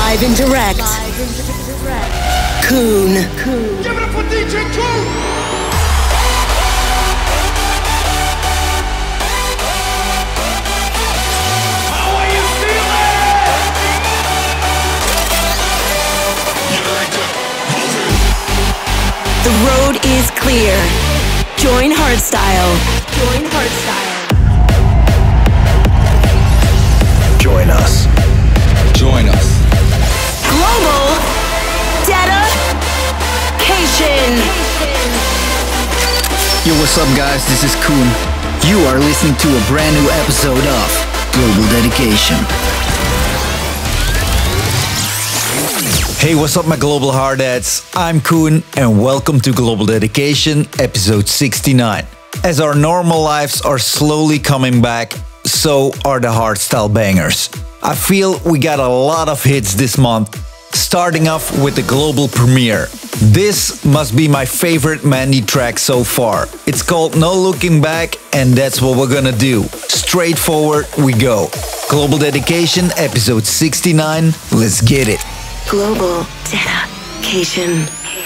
Live and direct. Koen. Give it up for DJ Koen. How are you feeling? You like to move it. The road is clear. Join Hardstyle. Join Hardstyle. Join us. Join us. Global Dedication. Yo, what's up, guys? This is Koen. You are listening to a brand new episode of Global Dedication. Hey, what's up, my global hardheads? I'm Koen, and welcome to Global Dedication, episode 69. As our normal lives are slowly coming back, so are the hardstyle bangers. I feel we got a lot of hits this month, starting off with the global premiere. This must be my favorite Mandy track so far. It's called No Looking Back, and that's what we're gonna do. Straightforward we go. Global Dedication, episode 69. Let's get it. Global Dedication.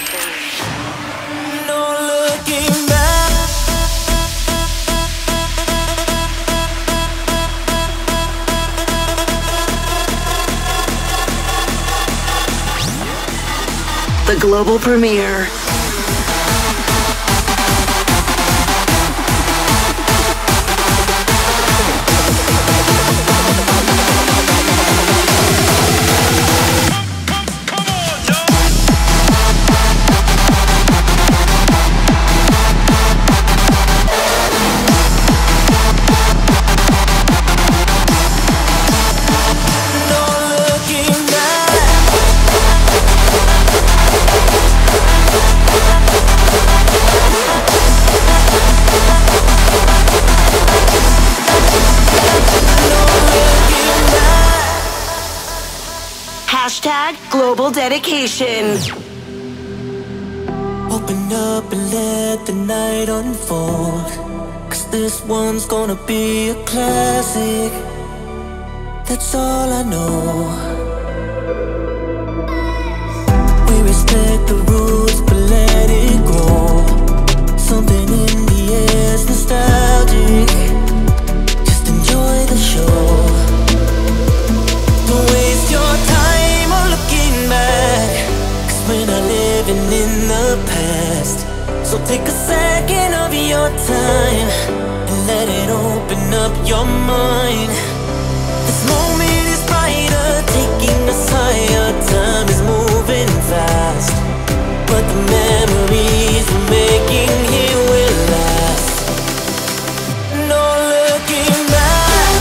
The global premiere. Hashtag Global Dedication. Open up and let the night unfold, 'cause this one's gonna be a classic. That's all I know. We respect the rules but let it grow. Something in the air's nostalgic. Just enjoy the show. Don't waste your time on looking back, 'cause we're not living in the past. So take a second of your time and let it open up your mind. This moment is brighter, taking us higher. Time is moving fast, but the memories we're making here will last. No looking back.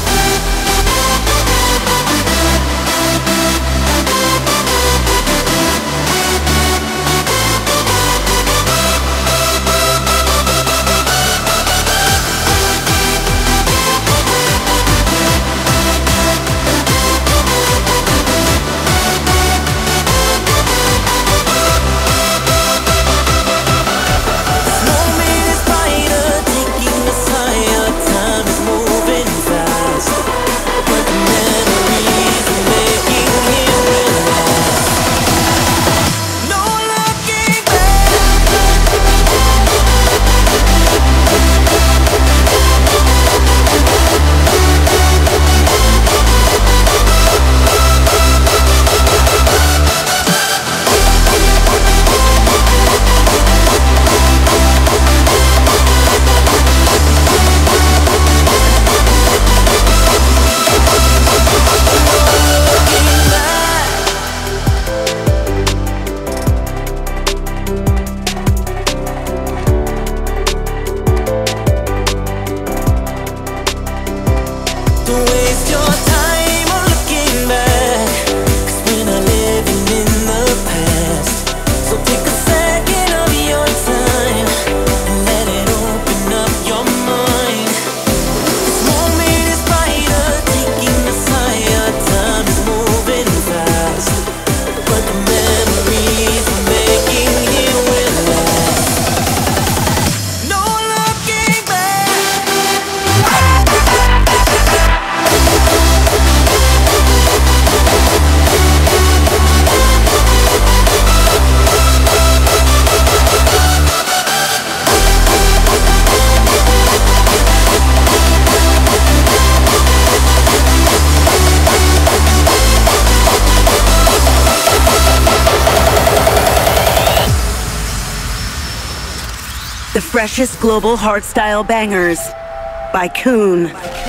freshest global hardstyle bangers by Koen.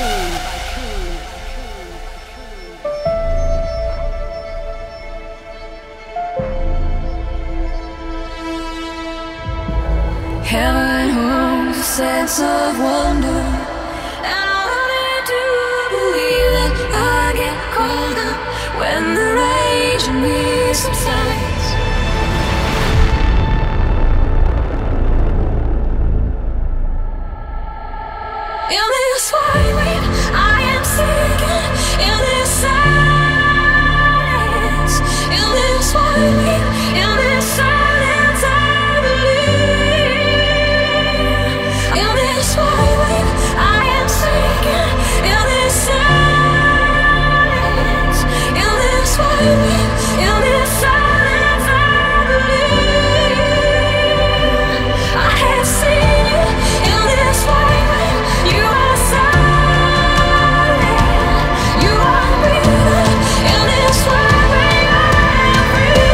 Heaven holds a sense of wonder, and I wanted to believe that I get caught up when the rage in me subsides. In this whirlwind, I am sinking. In this silence, in this whirlwind, in this silence, I believe. In this whirlwind, I am sinking. In this silence, in this whirlwind, in this silence, I believe. I have seen you in this whirlwind. You are silent. You are breathing in this whirlwind. I am free.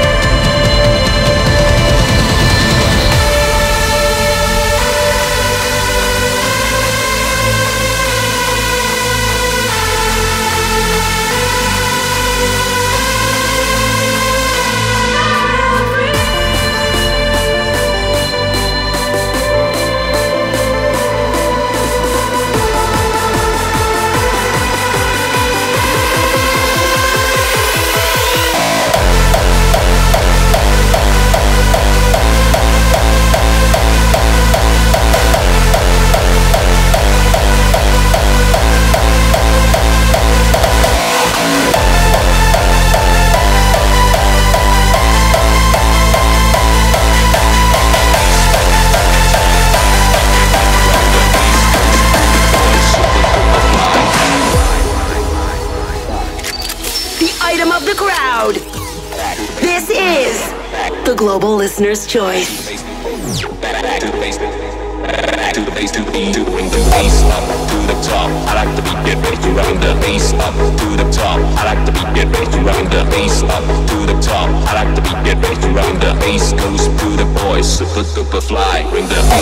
Item of the crowd. This is the Global Listener's Choice. Back to the bass, back to the bass, to the beat, to bring the bass up to the top. I like the beat, get ready to rock the bass up to the top. I like the beat, get ready to rock the bass up to the top. I like the beat, get ready to rock the bass goes to the boys, super duper fly. Bring the bass.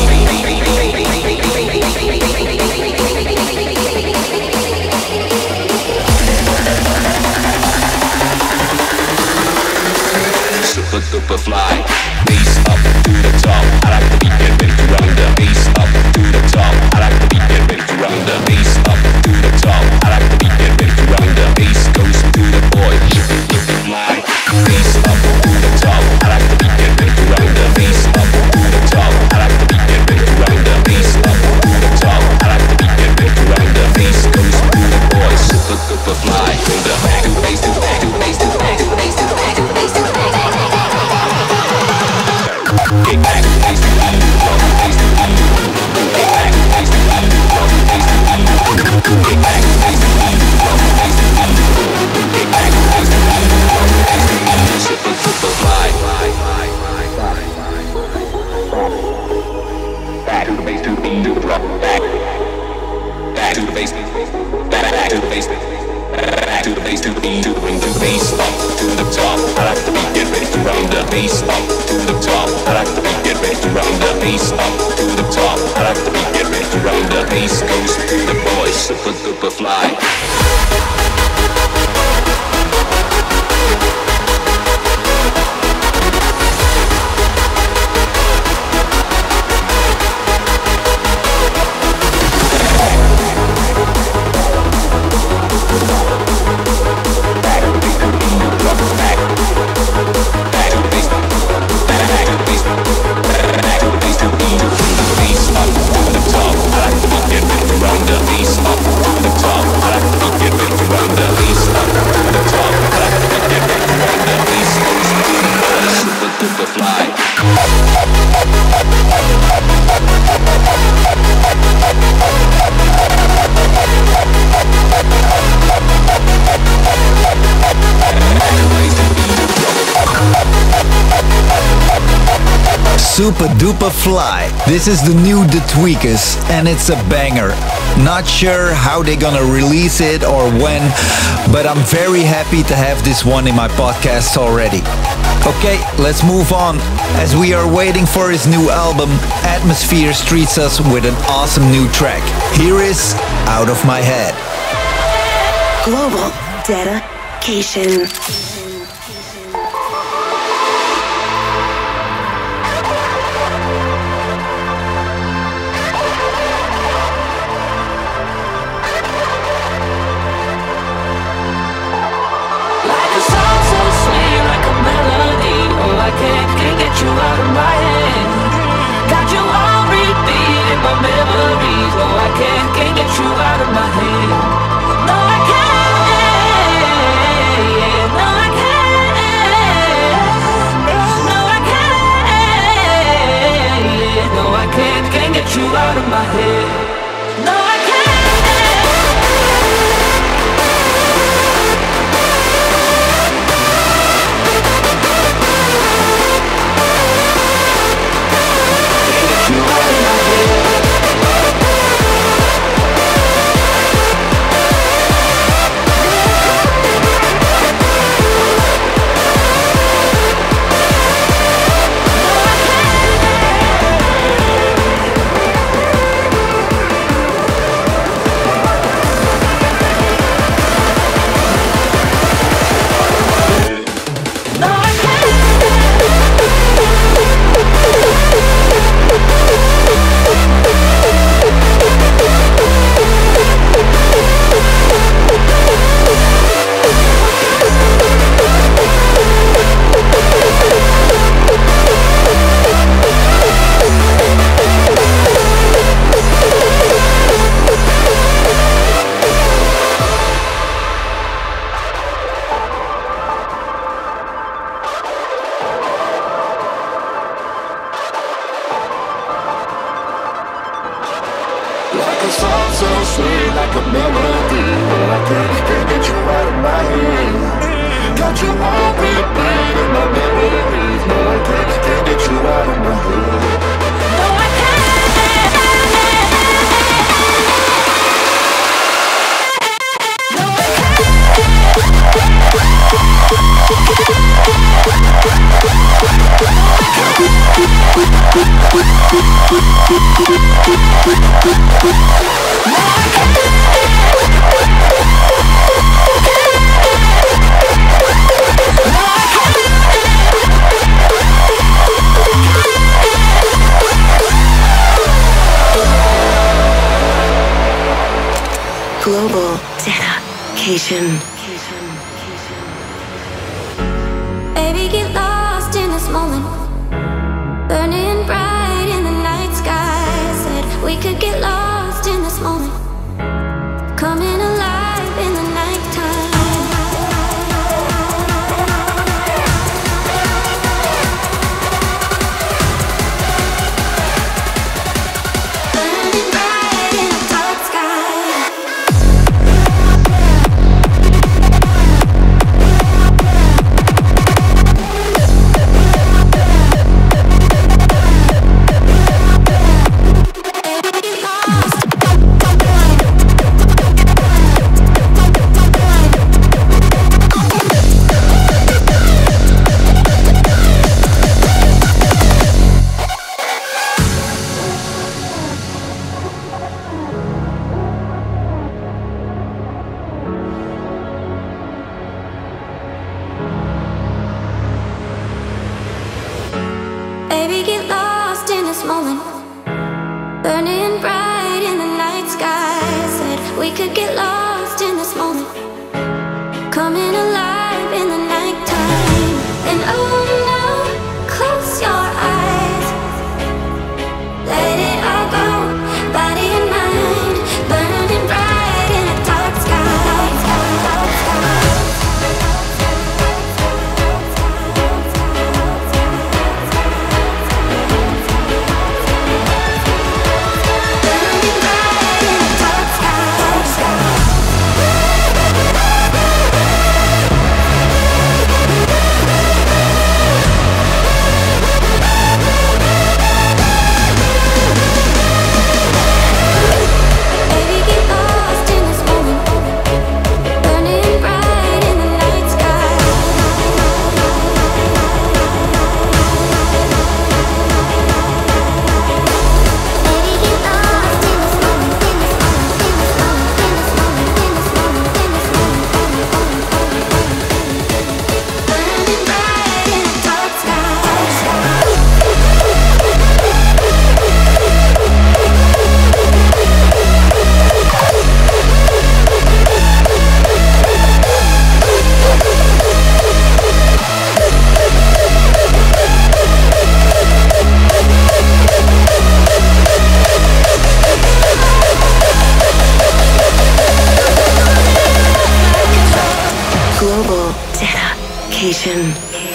Super duper fly, bass up to the top. I like the beat, get ready to round the bass up to the top. I like the beat, get ready to round the bass up to the top. I like the beat, get ready to round the bass goes to the boy. Super duper fly, bass up to the top. I like the beat, get ready to round the bass up to the top. I like the beat, get ready to round the bass up to the top. I like the beat, get ready to round the bass goes to the boy. Super duper fly, bring the back to the bass, to the back to the bass, to the back to the bass, to the back to the bass, to the back. Get back to the bass, to the beat, rock the bass, to the beat. Get back to the bass, to the beat, rock the bass, to the beat. Get back to the bass, to the beat, rock the bass, to the beat. Get back to the bass, to the beat, rock the bass, to the beat. Super duper fly. Back to the bass, to the beat, to the rock, back. Back to the bass, back to the bass, back to the bass, to the beat, to bring the bass up to the top. I like the beat, get ready to round the bass up to the top. I like the beat, get ready to round the bass up to the top. I like the beat, get ready to round the bass goes to the boys, super duper fly. Super Duper Fly. This is the new The Tweakers and it's a banger. Not sure how they're gonna release it or when, but I'm very happy to have this one in my podcast already. Okay, let's move on. As we are waiting for his new album, Atmospheres treats us with an awesome new track. Here is Out of My Head. Global dedication. Can't get you out of my head. Got you on repeat in my memories. No, I can't get you out of my head. No, I can't. No, I can't. No, I can't. No, I can't get you out of my head. No, I Global dedication. Baby, get lost in this moment, burning bright in the night sky. Said we could get lost in this moment, coming alive in the nighttime. Burning bright in a dark sky. Baby, get lost in this moment, burning bright in the night sky. Said we could get lost in this moment, coming alive in the nighttime. And oh no, close your eyes, let it all go, body and mind, burning bright in a dark sky. Dedication.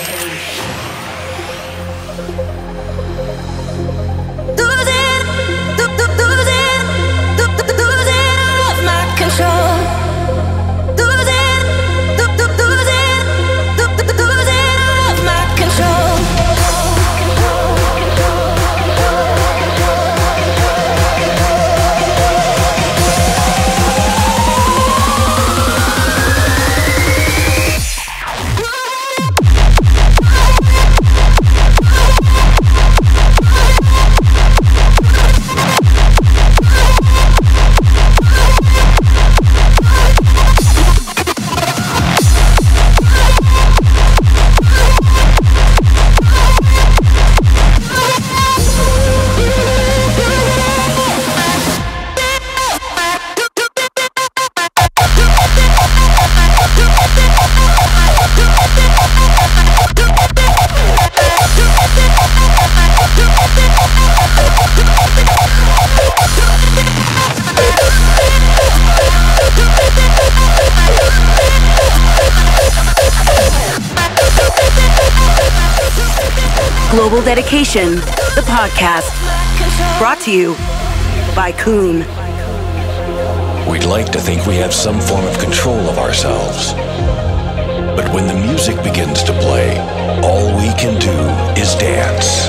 Global Dedication, the podcast. Brought to you by Koon. We'd like to think we have some form of control of ourselves. But when the music begins to play, all we can do is dance.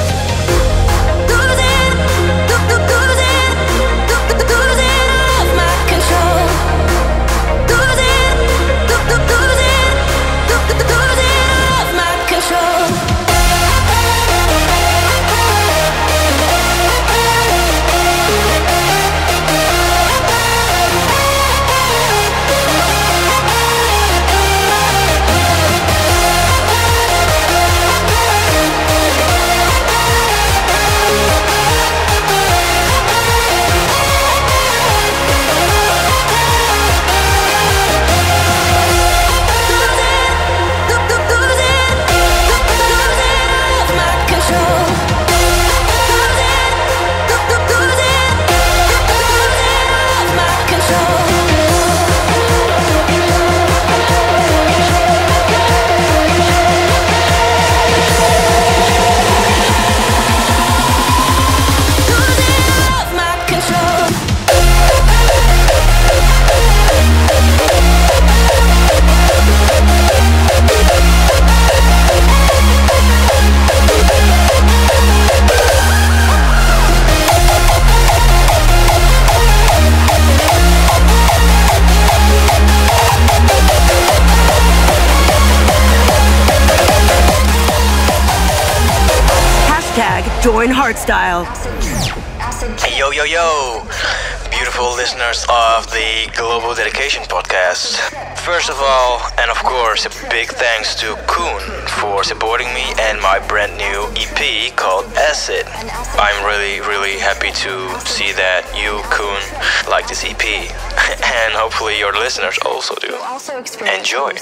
Join Hardstyle. Yo, yo, yo! Beautiful listeners of the Global Dedication podcast. First of all, and of course, a big thanks to Koon for supporting me and my brand new EP called Acid. I'm really happy to see that you, Koon, like this EP. And hopefully your listeners also do. Enjoy!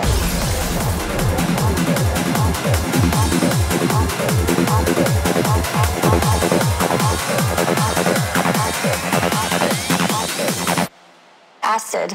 Acid.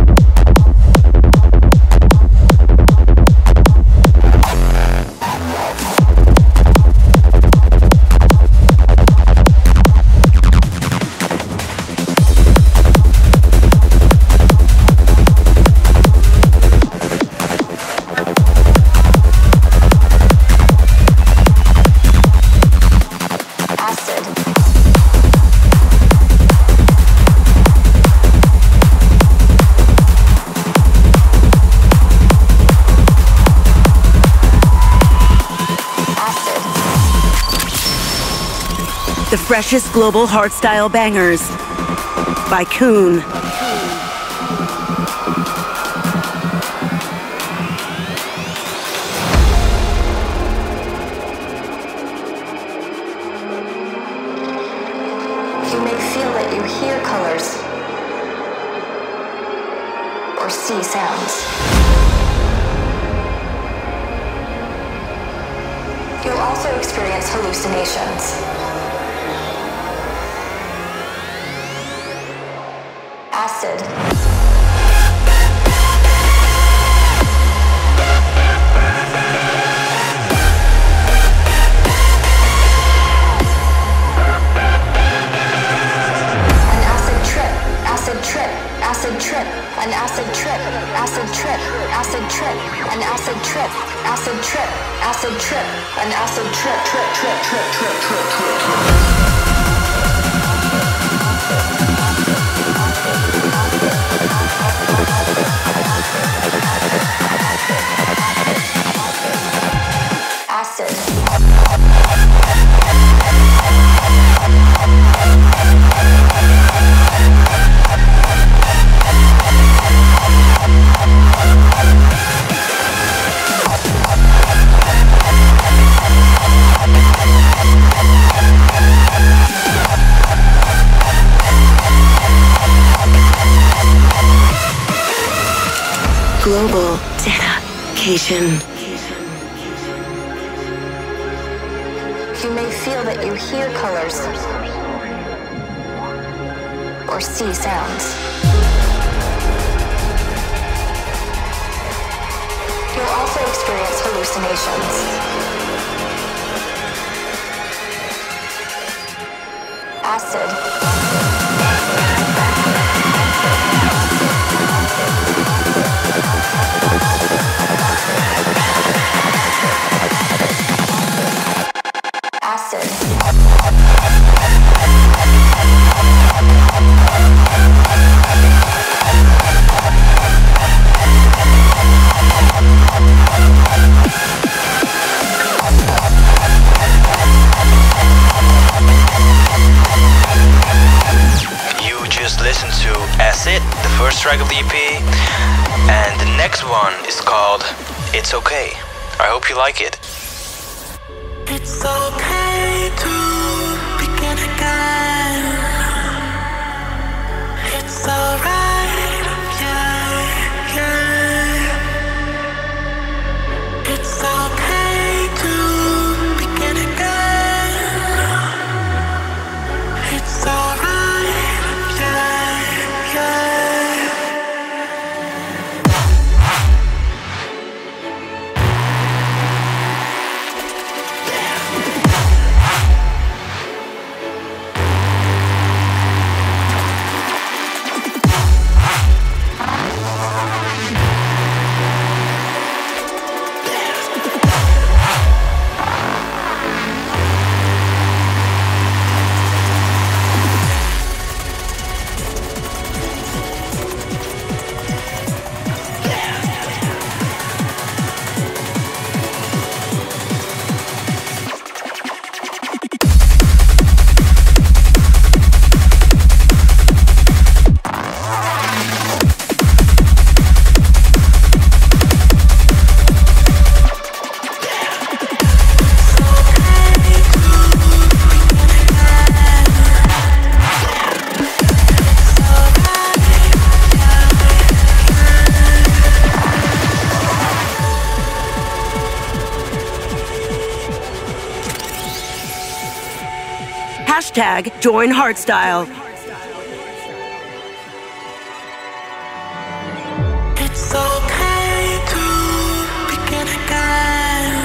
The freshest global hardstyle bangers by Koon. You may feel that you hear colors or see sounds. You'll also experience hallucinations. Acid. acid trip, acid trip, acid trip, an acid trip, acid trip, acid trip, an acid trip, trip, trip, trip, trip, trip, trip, trip. Global dedication. You may feel that you hear colors or see sounds. You'll also experience hallucinations. Acid. Listen to Acid, the first track of the EP, and the next one is called It's Okay. I hope you like it. It's okay to begin again. It's alright, yeah, yeah. It's okay to begin again. It's alright. Join Hardstyle. It's okay to begin again.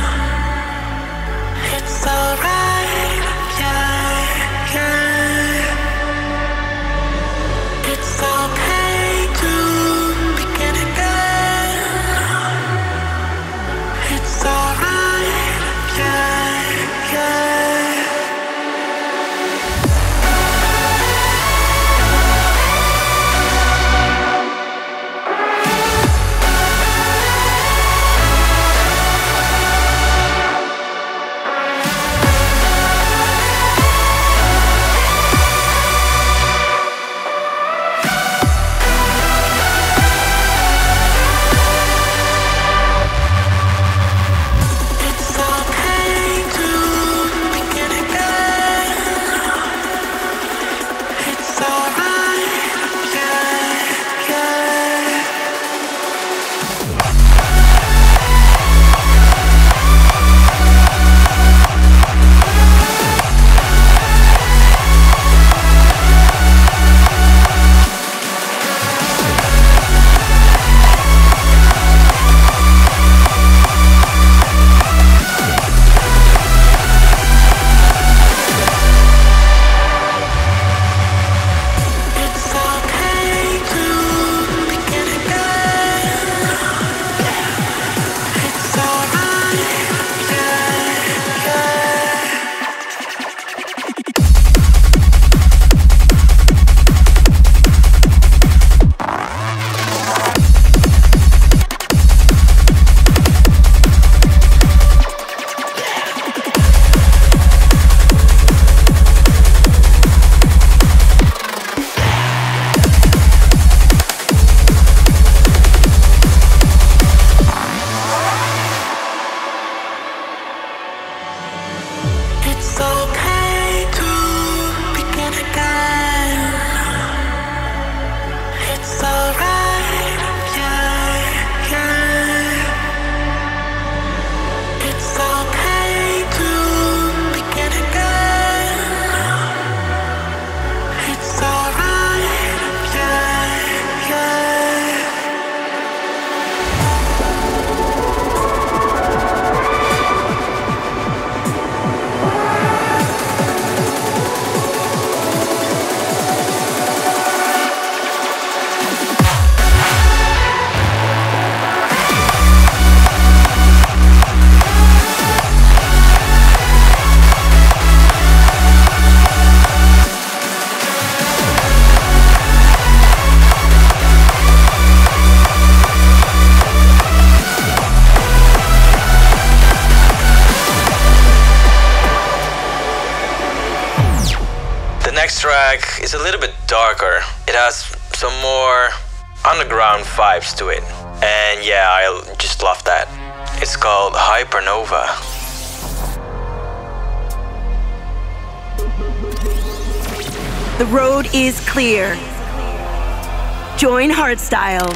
It's alright, yeah, yeah. It's okay to begin again. It's alright, yeah, yeah. track is a little bit darker. It has some more underground vibes to it. And yeah, I just love that. It's called Hypernova. The road is clear. Join Hardstyle.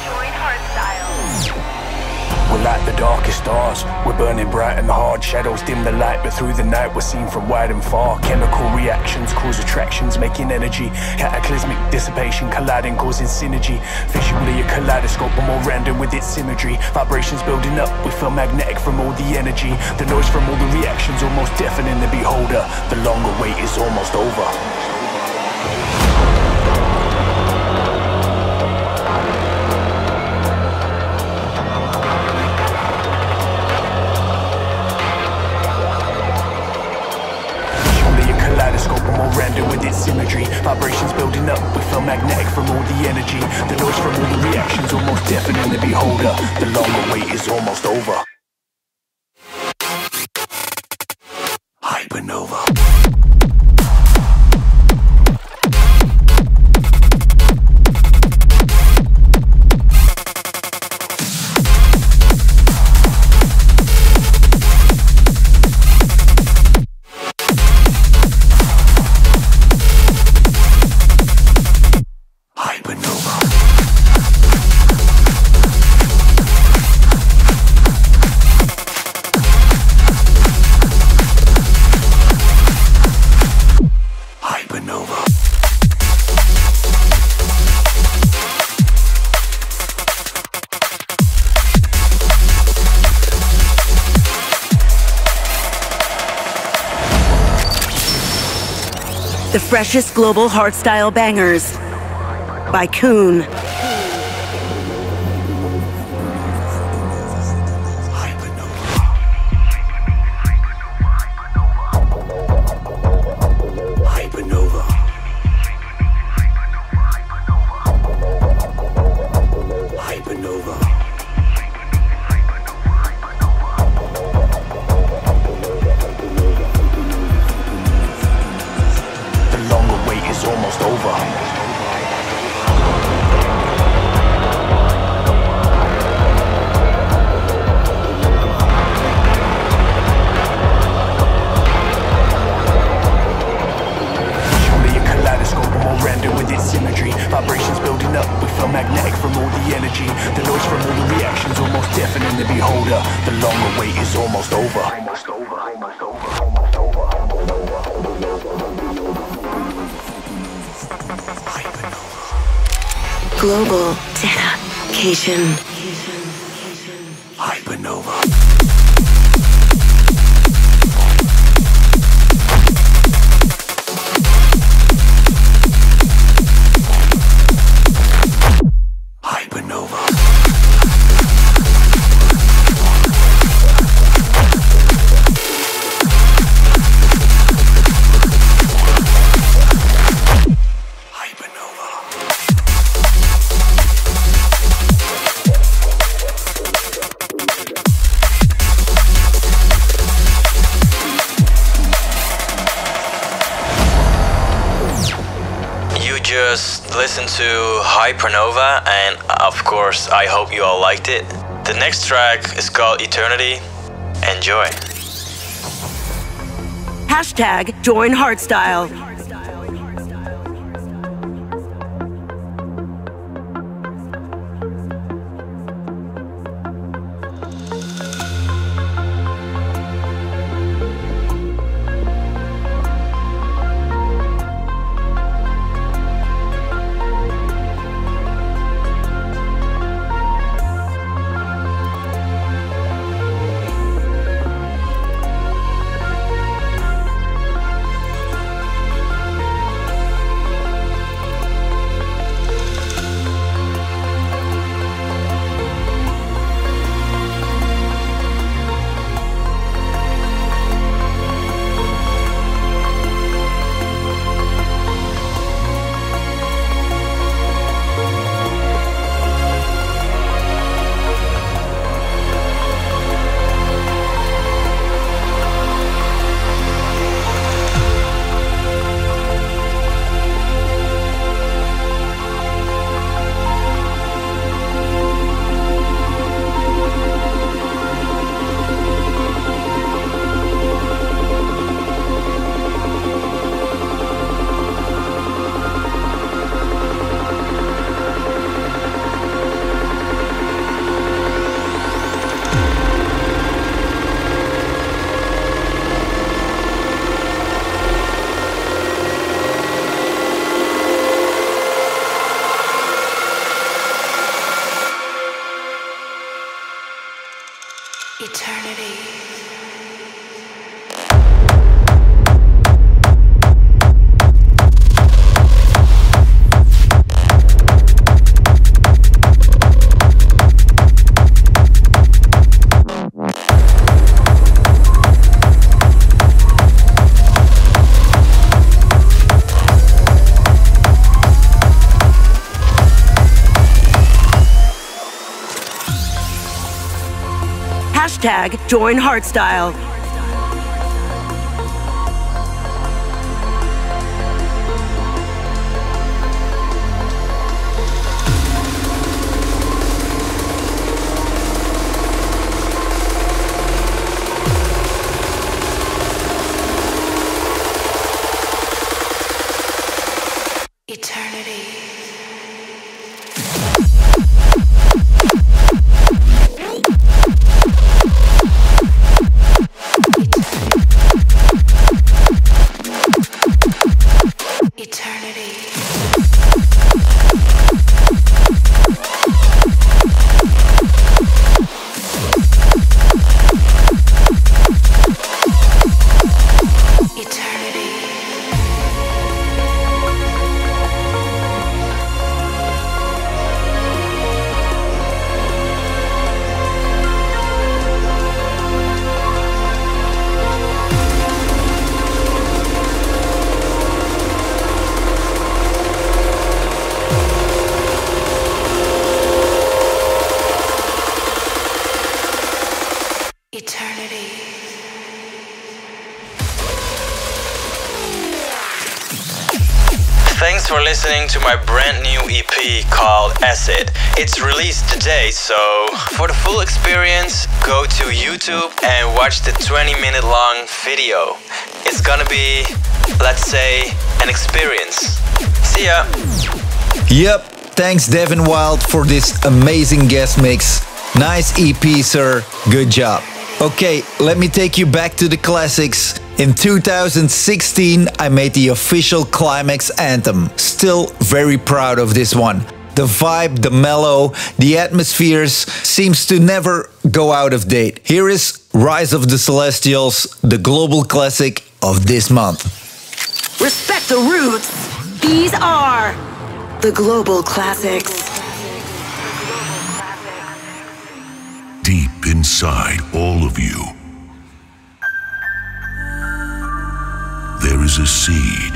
We're like the darkest stars, we're burning bright and hard. Shadows dim the light, but through the night we're seen from wide and far. Chemical reactions cause attractions, making energy. Cataclysmic dissipation, colliding, causing synergy. Visually a kaleidoscope, but more random with its symmetry. Vibrations building up, we feel magnetic from all the energy. The noise from all the reactions, almost deafening the beholder. The longer wait is almost over. With its symmetry, vibrations building up, we feel magnetic from all the energy. The noise from all the reactions, almost deafening the beholder. The longer wait is almost over. Hypernova. The freshest global hardstyle bangers by Koen. Global dedication. Hypernova. Just listen to Hypernova, and of course I hope you all liked it. The next track is called Eternity. Enjoy. Hashtag Join Hardstyle. Hashtag join Hardstyle. Thanks for listening to my brand new EP called Acid. It's released today, so for the full experience, go to YouTube and watch the 20-minute long video. It's gonna be, let's say, an experience. See ya! Yep, thanks Devin Wild for this amazing guest mix. Nice EP, sir. Good job. Okay, let me take you back to the classics. In 2016, I made the official Climax anthem. Still very proud of this one. The vibe, the mellow, the atmospheres seems to never go out of date. Here is Rise of the Celestials, the global classic of this month. Respect the roots. These are the global classics. Deep inside all of you, there is a seed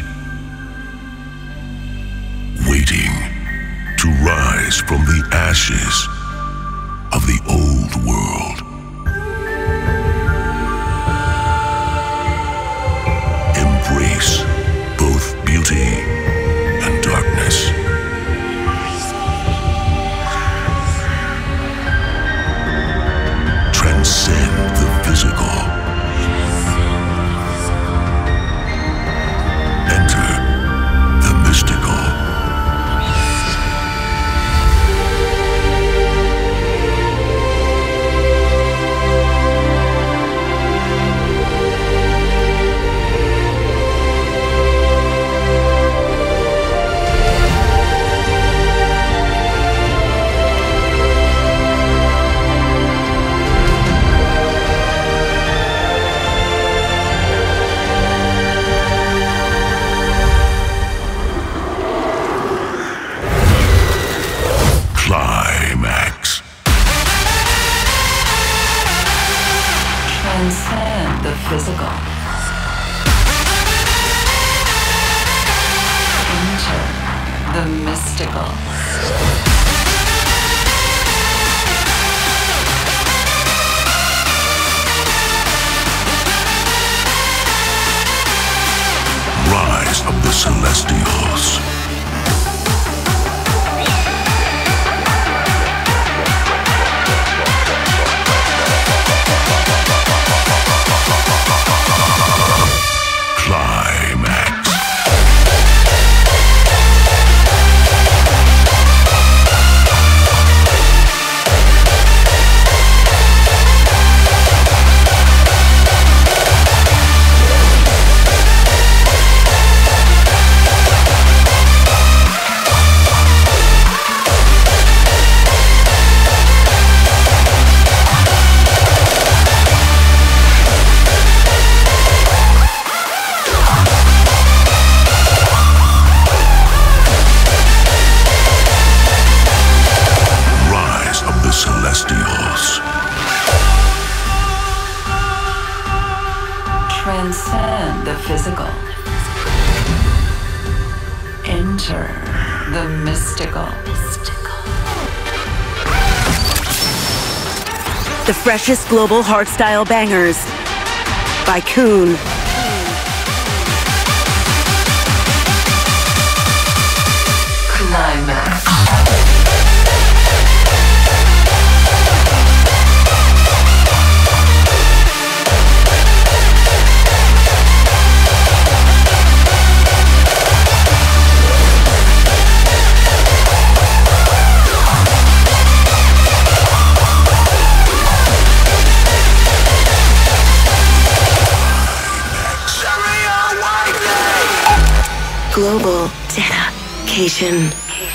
waiting to rise from the ashes of the old world. Embrace both beauty and darkness. Transcend the physical. Enter the mystical. Climax. Transcend the physical. Enter the mystical. Rise of the Celestials. Climax. celestials. Transcend the physical. Enter the mystical. The freshest global hardstyle bangers by Koon. Climax. Global dedication.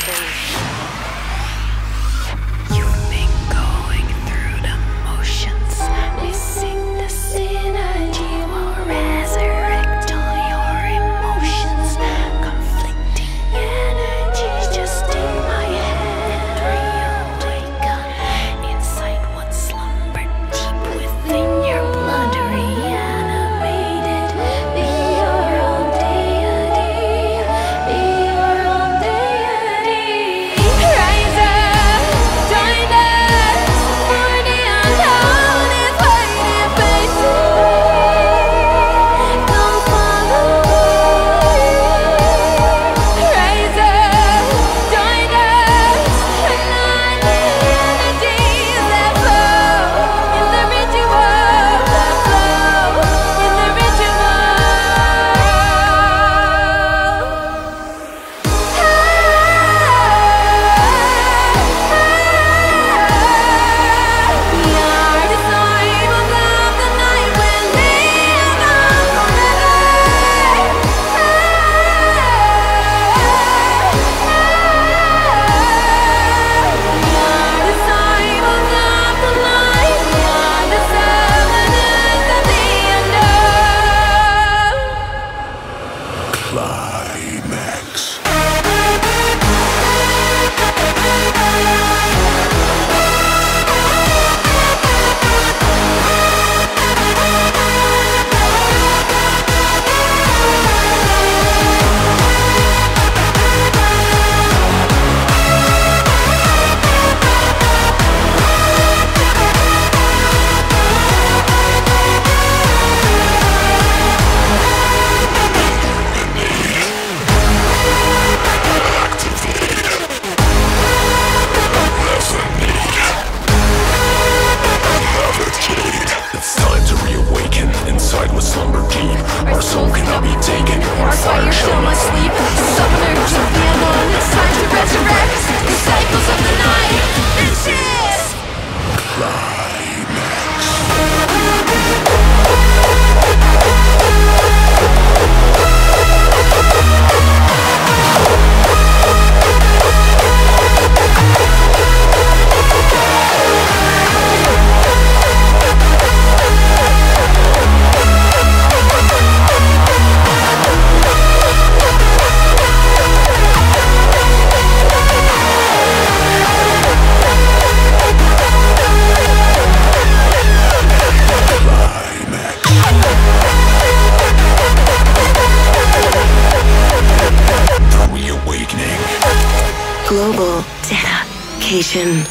Global dedication.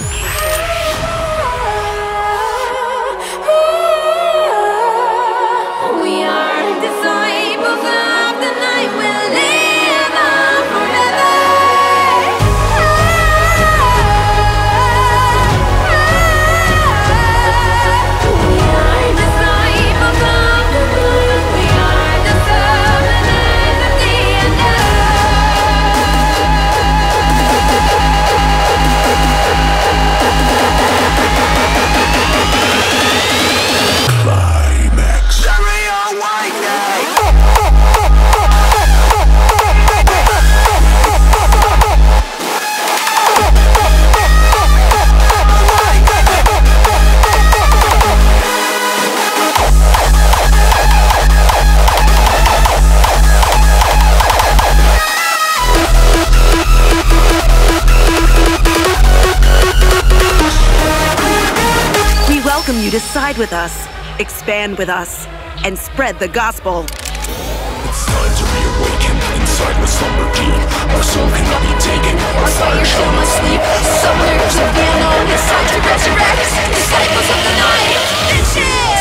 welcome you to side with us, expand with us, and spread the gospel. It's time to reawaken inside what slumber deep. Our soul cannot be taken, our fire shall not sleep. Somewhere to the unknown, it's time to resurrect. Disciples of the night, bitches!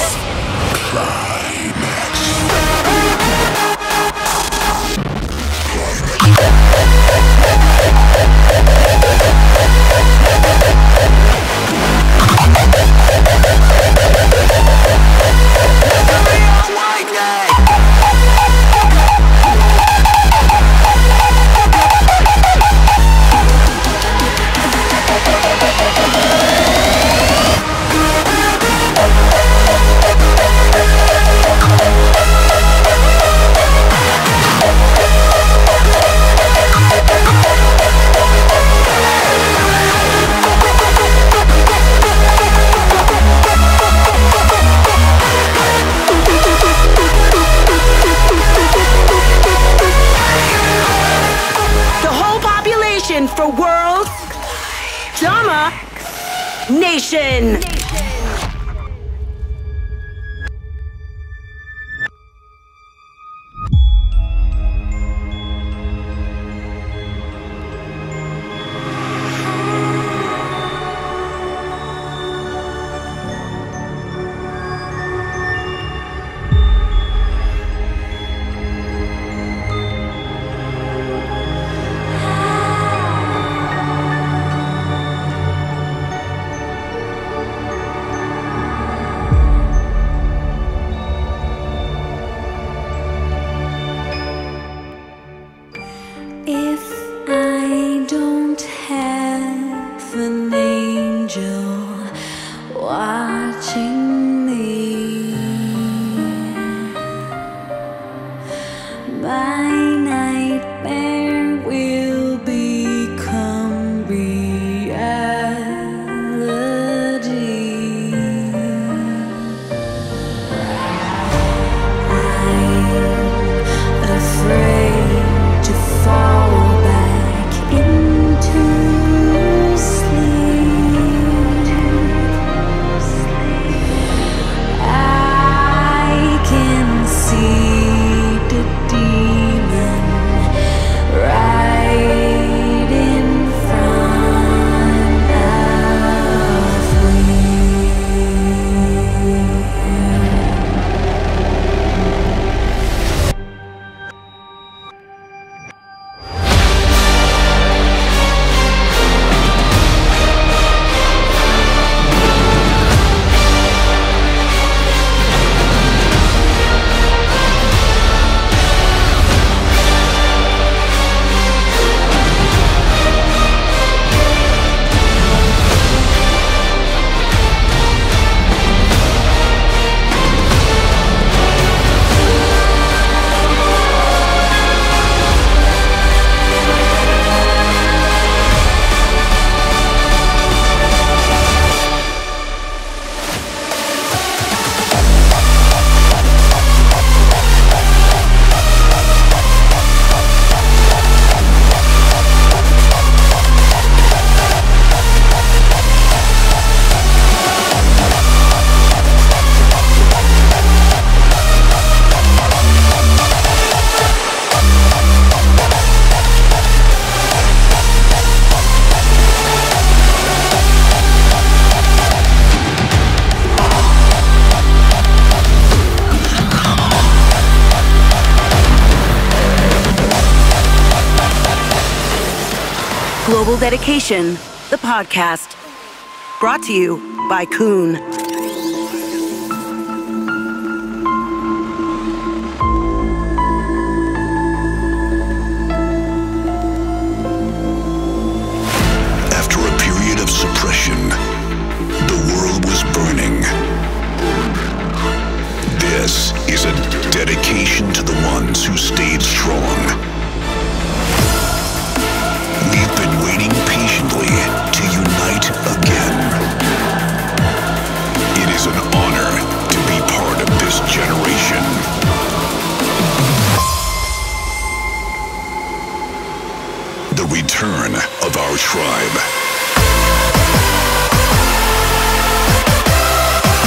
For World Domination. Global Dedication, the podcast. Brought to you by Kuhn. After a period of suppression, the world was burning. This is a dedication to the ones who stayed strong. We've been waiting patiently to unite again. It is an honor to be part of this generation. The return of our tribe.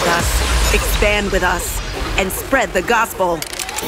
with us, expand with us, and spread the gospel.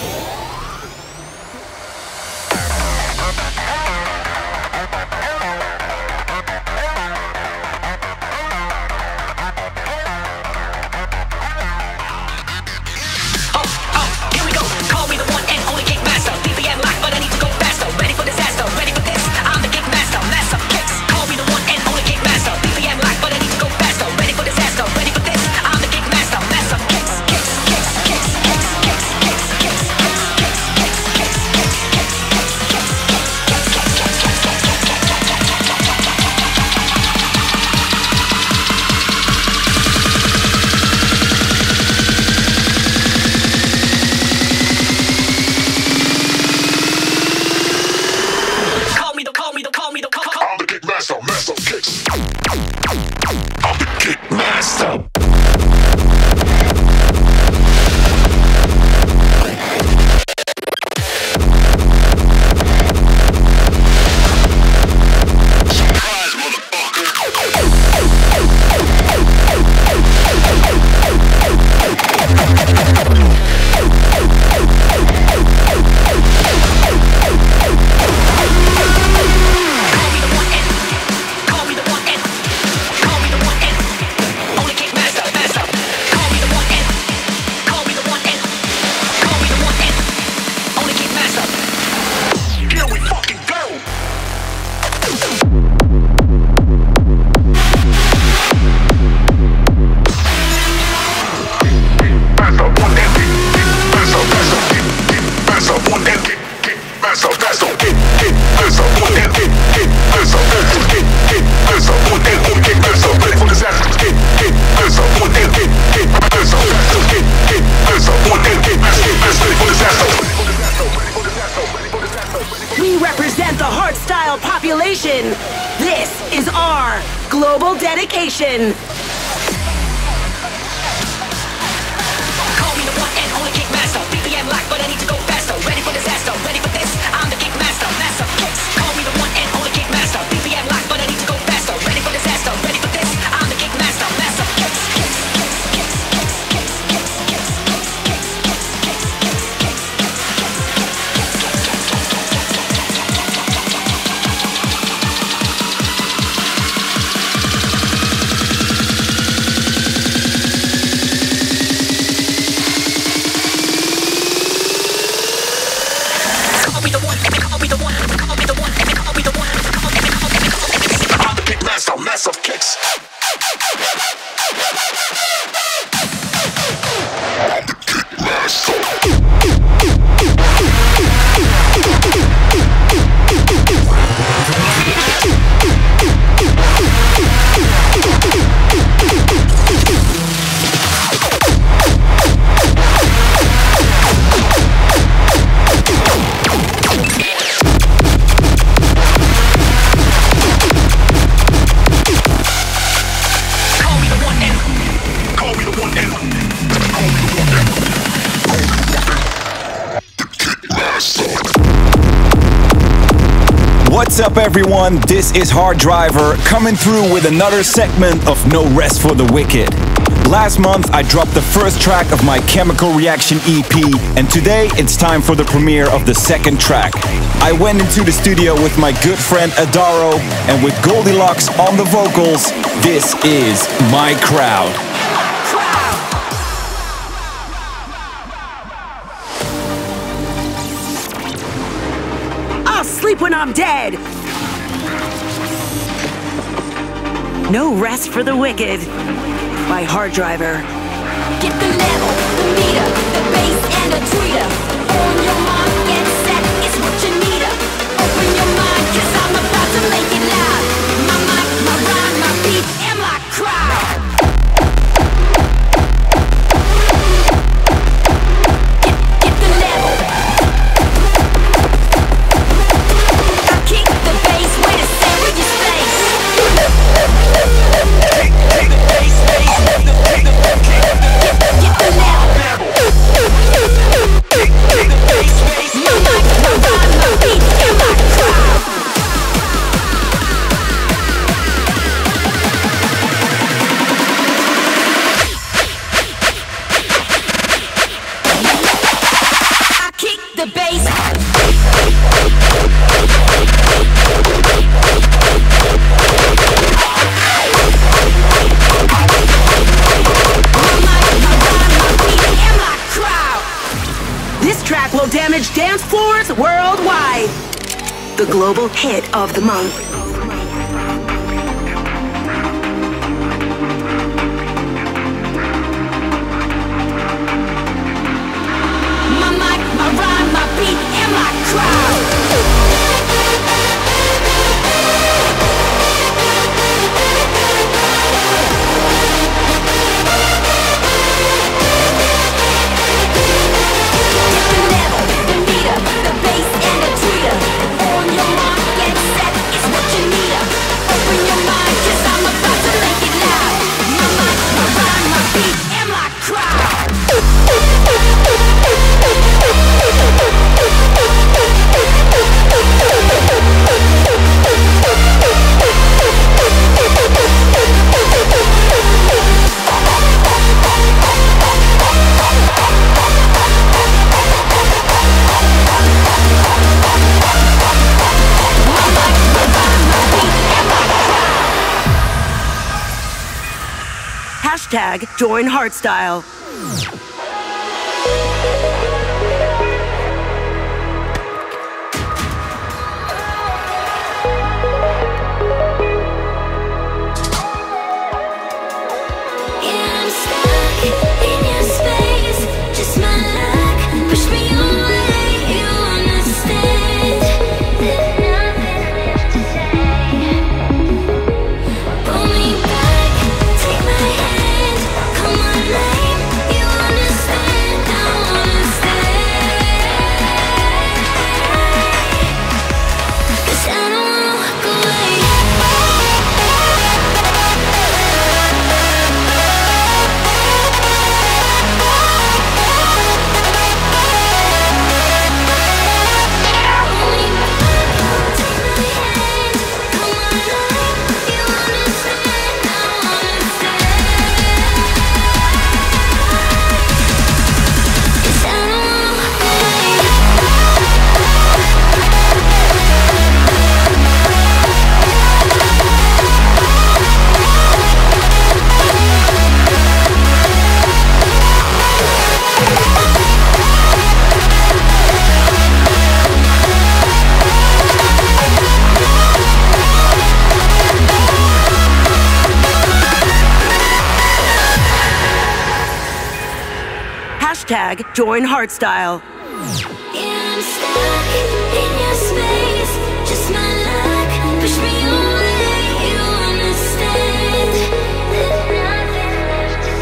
We represent the hardstyle population. This is our global dedication. Call me the one and only Kickmaster. BPM locked, but I need to go faster. Ready for disaster, ready for this. I'm the Kickmaster, master kicks. Call me the one and only Kickmaster. BPM locked, but I need to go faster. Ready for disaster, ready for this. I'm the Kickmaster, master kicks. Massive kicks. What's up, everyone? This is Hard Driver coming through with another segment of No Rest for the Wicked. Last month I dropped the first track of my Chemical Reaction EP, and today it's time for the premiere of the second track. I went into the studio with my good friend Adaro, and with Goldilocks on the vocals, this is My Crowd. I'll sleep when I'm dead. No Rest for the Wicked by Hard Driver. Get the level, the meter, the bass and the tweeter. On your mark, get set, it's what you need. Open your mind, cause I'm about to make it loud. My mic, my rhyme, my beat, and my crowd. Get the level. I kick the bass, wait a serious face. Take the bass, take the damage dance floors worldwide. The global hit of the month. My mic, my rhyme, my beat, and my crowd. Hashtag join Hardstyle. Hashtag join Hardstyle. I'm stuck in your space, just my luck. Push me away, you understand. There's nothing left to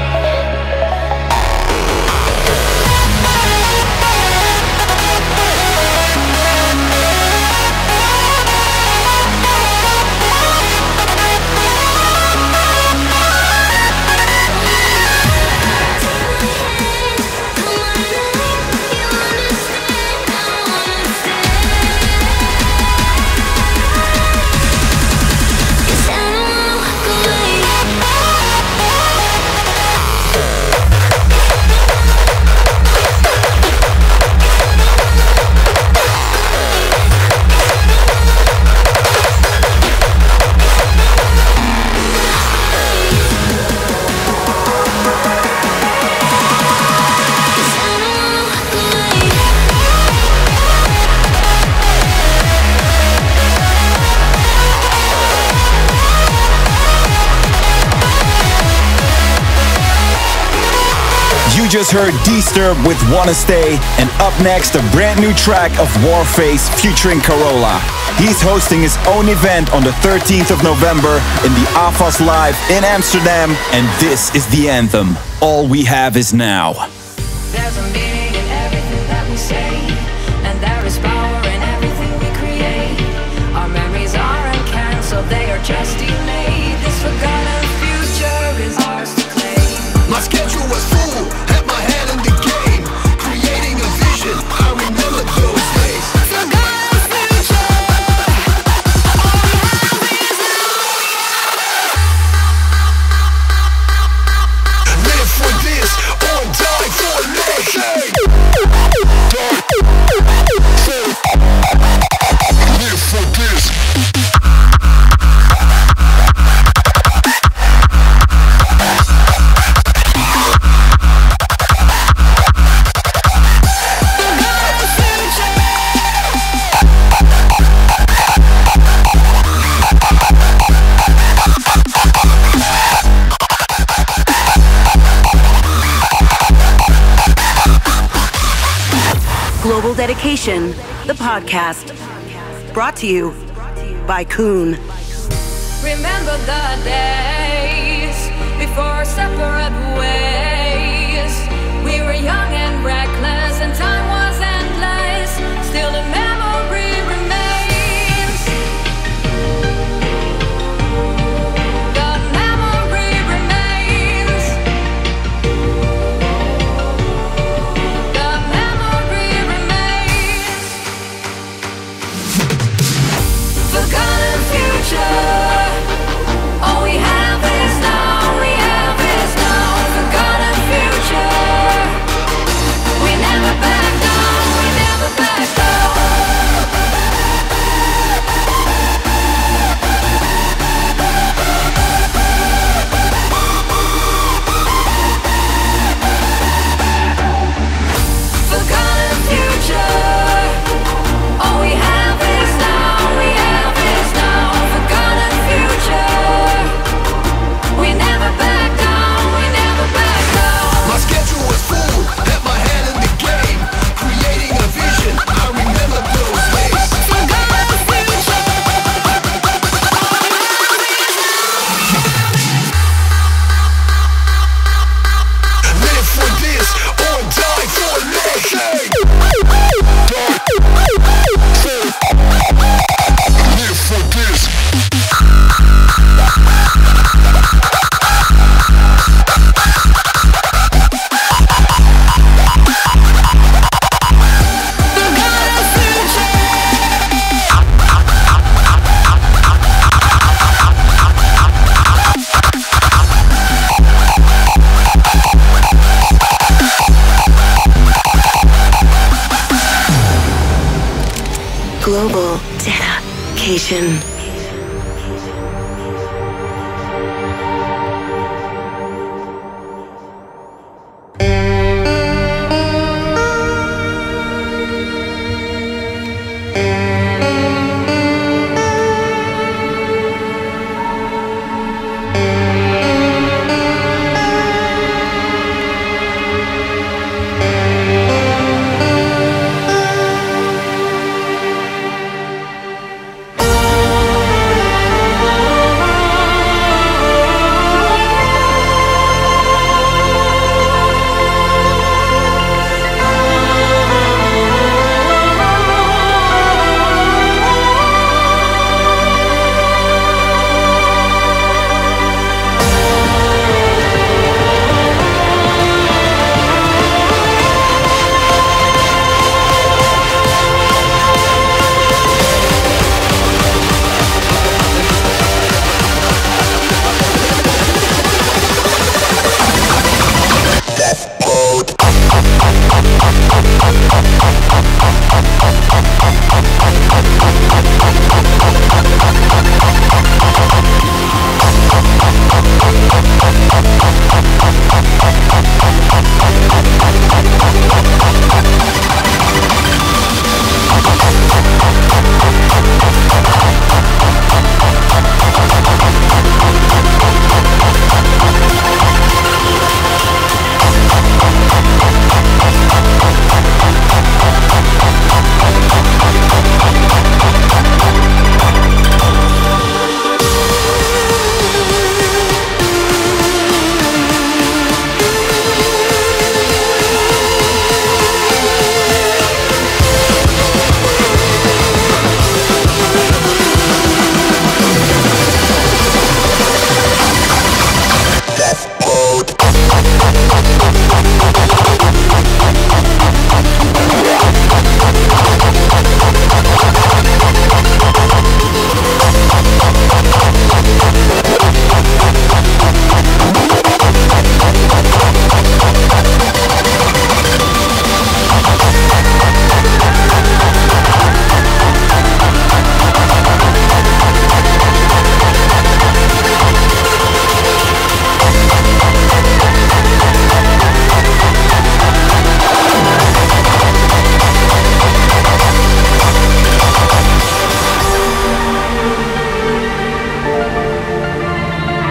You just heard Disturbed with Wanna Stay, and up next a brand new track of Warface featuring Carola. He's hosting his own event on the 13th of November in the AFAS Live in Amsterdam, and this is the anthem, All We Have Is Now. There's a meaning in everything that we say, and there is power in everything we create. Our memories are uncancelled, they are just delayed. This forgotten future is ours to claim. My schedule was full, had my hand in the game, creating a vision, I remember those days. Forgotten future, all we have is Live for this, or die for a nation. Global Dedication, the podcast. Brought to you by Koen. Remember the days before separate ways. We were young and reckless, and time was endless. Still the memory remains. The memory remains. The memory remains. Forgotten future. All we have is now, we have is now. Forgotten future. We never back down, we never back down. Forgotten future. All we have is now, we have is now. Forgotten future. We never back down, we never back down. My schedule was full, had my hand in the game, creating a vision. I remember those days. Forgotten future. Live for this or die for a nation. Live for this. Global Dedication.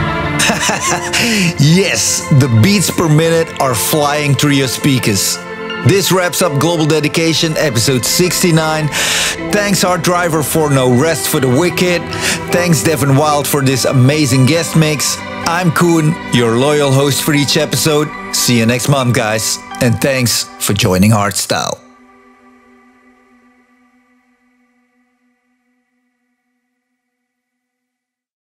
Yes, the beats per minute are flying through your speakers. This wraps up Global Dedication, episode 69. Thanks Hard Driver for No Rest for the Wicked. Thanks Devin Wild for this amazing guest mix. I'm Koen, your loyal host for each episode. See you next month, guys. And thanks for joining Hardstyle.